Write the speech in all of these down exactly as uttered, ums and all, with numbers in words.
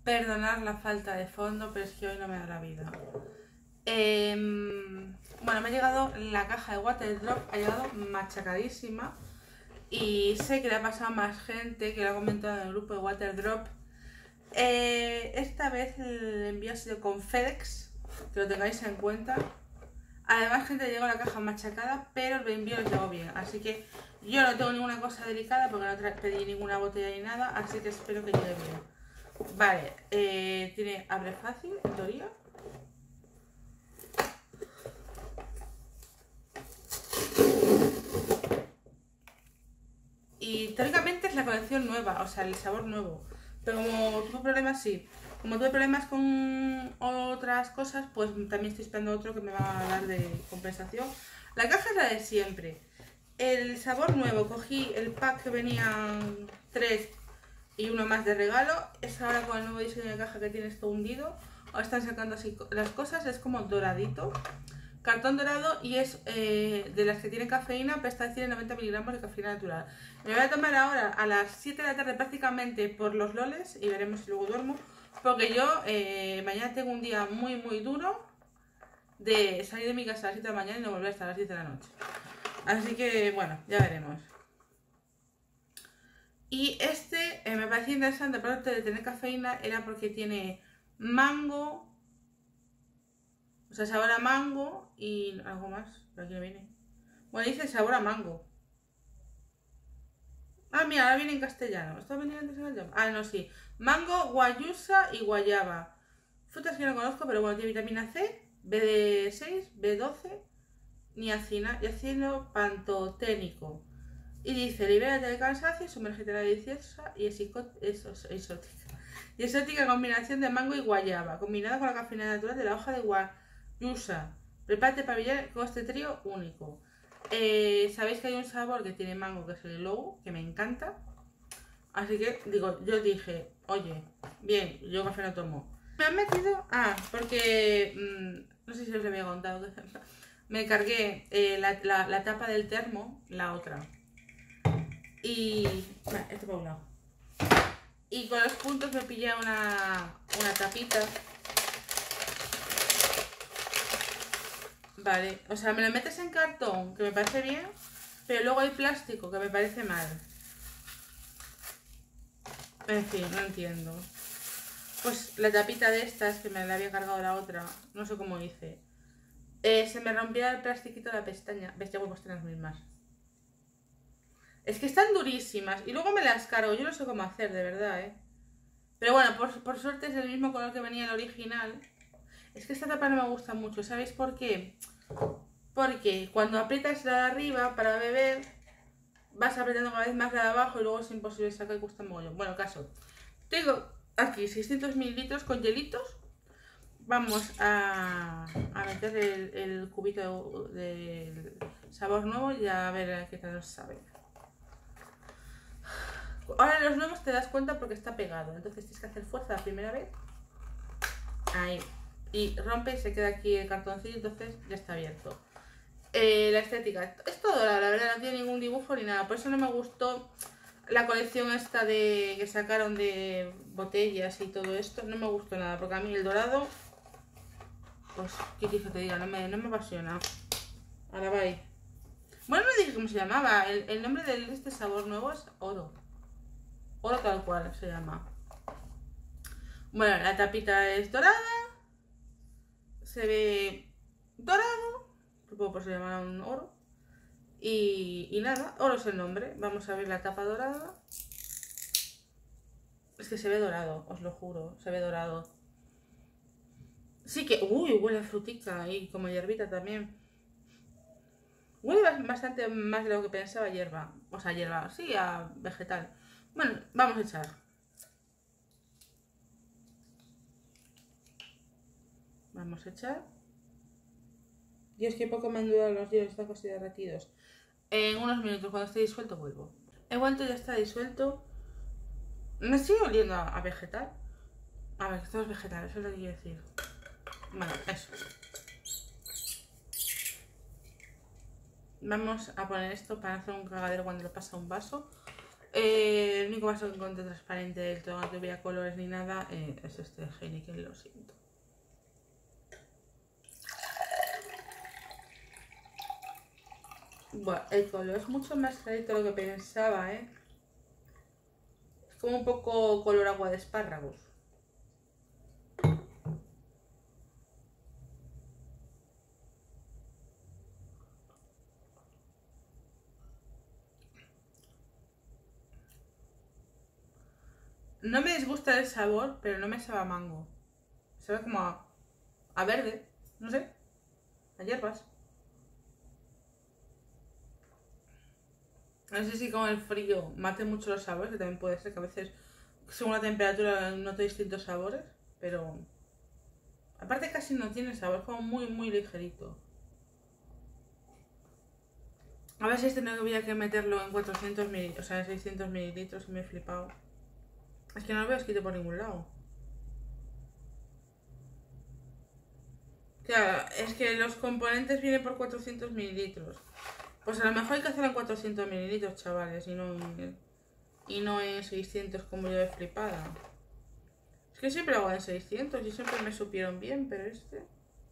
Perdonar la falta de fondo, pero es que hoy no me da la vida. Eh, bueno, me ha llegado la caja de Waterdrop, ha llegado machacadísima. Y sé que le ha pasado a más gente, que lo ha comentado en el grupo de Waterdrop. Eh, esta vez el envío ha sido con FedEx, que lo tengáis en cuenta. Además, gente, llegó la caja machacada, pero el envío les llegó bien. Así que yo no tengo ninguna cosa delicada porque no pedí ninguna botella ni nada, así que espero que llegue bien. Vale, eh, tiene abre fácil, en teoría. Y teóricamente es la colección nueva, o sea, el sabor nuevo. Pero como tuve problemas, sí. Como tuve problemas con otras cosas, pues también estoy esperando otro que me va a dar de compensación. La caja es la de siempre. El sabor nuevo, cogí el pack que venían tres y uno más de regalo. Es ahora con el nuevo diseño de caja que tiene esto hundido. Ahora están sacando así las cosas, es como doradito. Cartón dorado y es eh, de las que tienen cafeína, pero esta tiene noventa miligramos de cafeína natural. Me voy a tomar ahora a las siete de la tarde prácticamente por los loles y veremos si luego duermo. Porque yo eh, mañana tengo un día muy muy duro de salir de mi casa a las siete de la mañana y no volver hasta las diez de la noche. Así que bueno, ya veremos. Y este eh, me parecía interesante, aparte de tener cafeína, era porque tiene mango, o sea, sabor a mango y algo más, por aquí no viene. Bueno, dice sabor a mango. Ah, mira, ahora viene en castellano. ¿Esto venía antes en castellano? Ah, no, sí. Mango, guayusa y guayaba. Frutas que no conozco, pero bueno, tiene vitamina C, B seis, B doce, niacina y ácido pantoténico. Y dice, libérate del cansancio, sumérgete en la deliciosa y exótica. Y exótica combinación de mango y guayaba, combinada con la cafeína natural de la hoja de guayusa. Prepárate para brillar con este trío único. Eh, Sabéis que hay un sabor que tiene mango, que es el glow, que me encanta. Así que, digo, yo dije, oye, bien, yo café no tomo. Me han metido... Ah, porque... Mmm, no sé si os lo había contado. Me cargué eh, la, la, la tapa del termo, la otra. Y... Bueno, esto por un lado. Y con los puntos me pillé una, una tapita. Vale, o sea, me lo metes en cartón, que me parece bien, pero luego hay plástico, que me parece mal. En fin, no entiendo. Pues la tapita de estas, que me la había cargado la otra, no sé cómo hice. Eh, se me rompía el plastiquito de la pestaña. Ves, ya vuelvo a estar las mismas. Es que están durísimas. Y luego me las cargo. Yo no sé cómo hacer, de verdad, ¿eh? Pero bueno, por, por suerte es el mismo color que venía el original. Es que esta tapa no me gusta mucho. ¿Sabéis por qué? Porque cuando aprietas la de arriba para beber, vas apretando cada vez más la de abajo y luego es imposible sacar y cuesta mogollón. Bueno, caso. Tengo aquí seiscientos mililitros con hielitos. Vamos a, a meter el, el cubito de, de sabor nuevo y a ver qué tal nos sabe. Ahora los nuevos te das cuenta porque está pegado, entonces tienes que hacer fuerza la primera vez. Ahí. Y rompe y se queda aquí el cartoncillo, entonces ya está abierto. Eh, la estética. Es todo, la verdad, no tiene ningún dibujo ni nada. Por eso no me gustó la colección esta de que sacaron de botellas y todo esto. No me gustó nada, porque a mí el dorado... Pues, ¿qué quieres que te diga? No me, no me apasiona. Ahora va ahí. Bueno, no dije cómo se llamaba. El, el nombre de este sabor nuevo es oro. Oro tal cual se llama. Bueno, la tapita es dorada. Se ve dorado. Supongo que se llama un oro. Y, y nada, oro es el nombre. Vamos a ver la tapa dorada. Es que se ve dorado, os lo juro. Se ve dorado. Sí que... Uy, huele a frutica y como hierbita también. Huele bastante más de lo que pensaba hierba. O sea, hierba, sí, a vegetal. Bueno, vamos a echar. Vamos a echar. Dios, qué poco me han durado los hielos tacos y derretidos. En unos minutos, cuando esté disuelto, vuelvo. He vuelto, ya está disuelto. Me sigue oliendo a, a vegetal. A ver, esto es vegetal, eso es lo que quiero decir. Bueno, eso. Vamos a poner esto para hacer un cagadero cuando le pasa un vaso. Eh, el único vaso que encontré transparente del todo, no tuviera colores ni nada, eh, es este de Heineken, lo siento. Bueno, el color es mucho más clarito de lo que pensaba, ¿eh? Es como un poco color agua de espárragos. No me disgusta el sabor, pero no me sabe a mango. Sabe como a, a verde, no sé, a hierbas. No sé si con el frío mate mucho los sabores, que también puede ser que a veces según la temperatura noto distintos sabores, pero aparte casi no tiene sabor, es como muy muy ligerito. A ver si este no había que meterlo en cuatrocientos mililitros, o sea en seiscientos mililitros, y me he flipado. Es que no lo veo escrito por ningún lado. Claro, es que los componentes vienen por cuatrocientos mililitros. Pues a lo mejor hay que hacerlo en cuatrocientos mililitros, chavales, y no en, y no en seiscientos como yo de flipada. Es que siempre hago en seiscientos y siempre me supieron bien, pero este...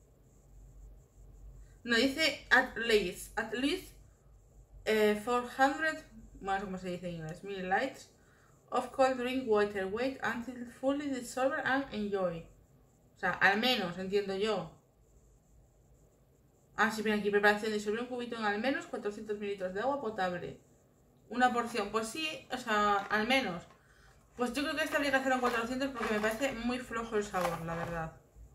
No, dice at least, at least eh, cuatrocientos, bueno, como se dice en inglés, milliliters of cold drink water weight until fully dissolved and enjoy. O sea, al menos, entiendo yo. Ah, sí, viene aquí, preparación de disolver un cubito en al menos cuatrocientos mililitros de agua potable. Una porción, pues sí, o sea, al menos. Pues yo creo que esta habría que hacerlo en cuatrocientos porque me parece muy flojo el sabor, la verdad.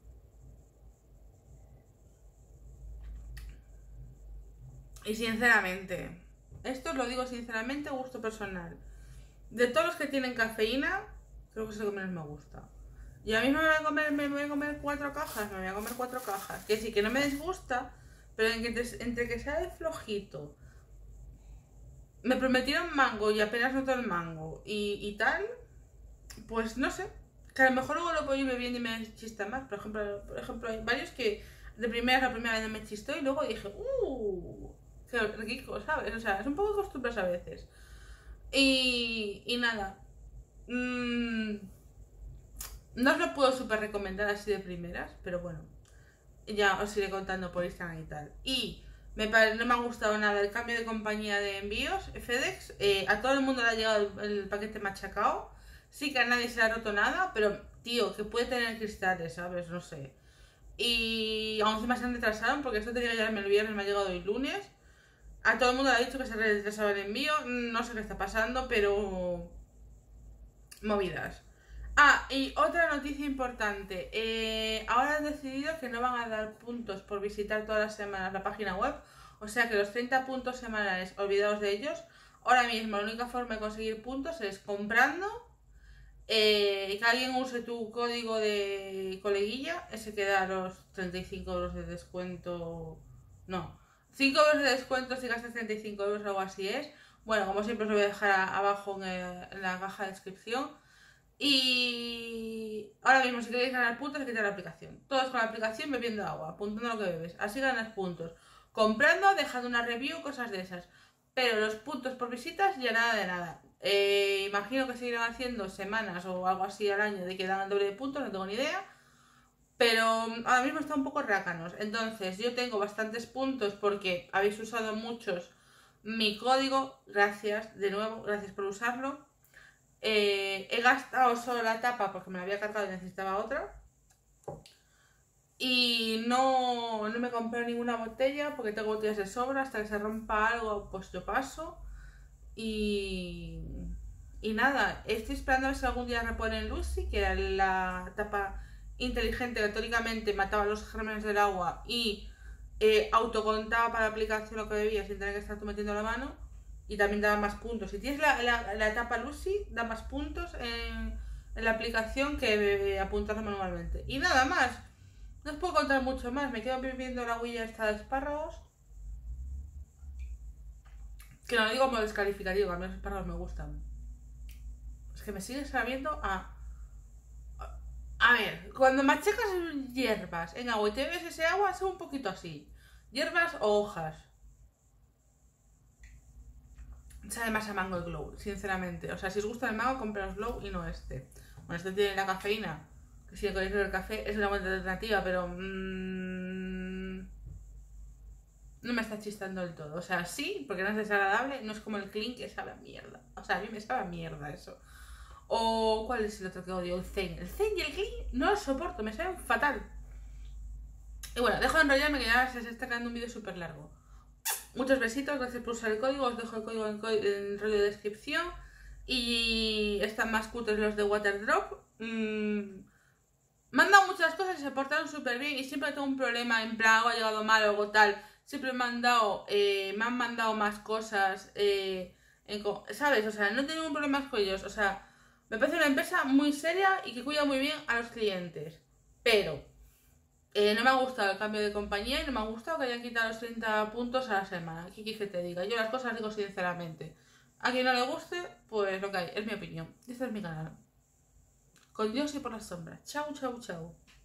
Y sinceramente, esto os lo digo sinceramente, gusto personal. De todos los que tienen cafeína, creo que es el que menos me gusta. Y a mí me voy a comer, me voy a comer cuatro cajas, me voy a comer cuatro cajas. Que sí, que no me disgusta, pero entre, entre que sea de flojito, me prometieron mango y apenas noto el mango y, y tal, pues no sé. Que a lo mejor luego lo puedo ir bebiendo y me chista más. Por ejemplo, por ejemplo hay varios que de primera la primera vez me chistó y luego dije, uh, qué rico, ¿sabes? O sea, es un poco costumbres a veces. Y, y nada. Mmm, no os lo puedo súper recomendar así de primeras, pero bueno. Ya os iré contando por Instagram y tal. Y me pare, no me ha gustado nada el cambio de compañía de envíos, FedEx. Eh, a todo el mundo le ha llegado el, el paquete machacado. Sí que a nadie se le ha roto nada, pero tío, que puede tener cristales, ¿sabes? No sé. Y aún encima se han retrasado porque esto tenía que llegarme el viernes, me ha llegado el lunes. A todo el mundo le ha dicho que se retrasaba el envío. No sé qué está pasando, pero... movidas. Ah, y otra noticia importante. Eh, ahora han decidido que no van a dar puntos por visitar todas las semanas la página web. O sea que los treinta puntos semanales, olvidados de ellos. Ahora mismo la única forma de conseguir puntos es comprando. Eh, que alguien use tu código de coleguilla. Ese que da los treinta y cinco euros de descuento. No, cinco euros de descuento si gastas treinta y cinco euros, algo así es. Bueno, como siempre os lo voy a dejar abajo en, el, en la caja de descripción. Y ahora mismo si queréis ganar puntos hay que quitar la aplicación. Todos con la aplicación bebiendo agua, apuntando lo que bebes. Así ganas puntos. Comprando, dejando una review, cosas de esas. Pero los puntos por visitas ya nada de nada. Eh, imagino que seguirán haciendo semanas o algo así al año de que dan el doble de puntos, no tengo ni idea. Pero ahora mismo está un poco rácanos. Entonces yo tengo bastantes puntos porque habéis usado muchos mi código. Gracias, de nuevo, gracias por usarlo. Eh, he gastado solo la tapa porque me la había cargado y necesitaba otra. Y no, no me compré ninguna botella porque tengo botellas de sobra. Hasta que se rompa algo, pues yo paso. Y, y nada, estoy esperando a ver si algún día reponen Lucy, que era la tapa inteligente que teóricamente mataba los gérmenes del agua y eh, autocontaba para la aplicación lo que bebía sin tener que estar tú metiendo la mano. Y también da más puntos. Si tienes la, la, la etapa Lucy, da más puntos en, en la aplicación que eh, apuntarlo manualmente. Y nada más. No os puedo contar mucho más. Me quedo bebiendo la huilla esta de espárragos. Que no lo digo como descalificativo, a mí los espárragos me gustan. Es que me sigue sabiendo a... A ver, cuando machacas hierbas en agua y te bebes ese agua, es un poquito así. Hierbas o hojas. sabe más a mango el Glow, sinceramente. O sea, si os gusta el mango, compraos Glow y no este. Bueno, este tiene la cafeína, que si queréis beber café es una buena alternativa, pero mmm, no me está chistando del todo. O sea, sí, porque no es desagradable, no es como el Clean que sabe a mierda. O sea, a mí me sabe a mierda eso. O, ¿cuál es el otro que odio? El Zen. El Zen y el Clean no lo soporto, me saben fatal. Y bueno, dejo de enrollarme que ya se está quedando un vídeo súper largo. Muchos besitos, gracias por usar el código, os dejo el código en, en rollo de descripción. Y están más cutres los de Waterdrop. Mm, me han dado muchas cosas y se portaron súper bien. Y siempre tengo un problema, en plan, algo ha llegado mal o algo tal. Siempre me han dado, eh, me han mandado más cosas, eh, en, ¿sabes? O sea, no tengo ningún problema con ellos. O sea, me parece una empresa muy seria y que cuida muy bien a los clientes. Pero Eh, no me ha gustado el cambio de compañía y no me ha gustado que hayan quitado los treinta puntos a la semana. ¿Qué quieres que te diga? Yo las cosas las digo sinceramente. A quien no le guste, pues lo que hay, es mi opinión. Este es mi canal. Con Dios y por las sombras. Chau, chau, chau.